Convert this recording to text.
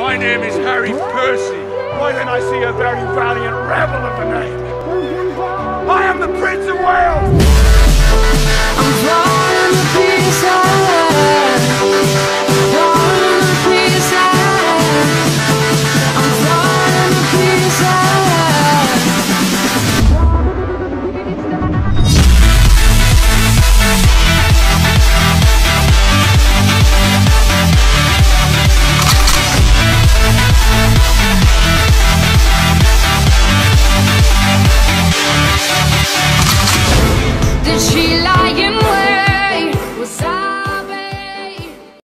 My name is Harry Percy. Why then I see a very valiant rebel of the name. I am the Prince of Wales! I'm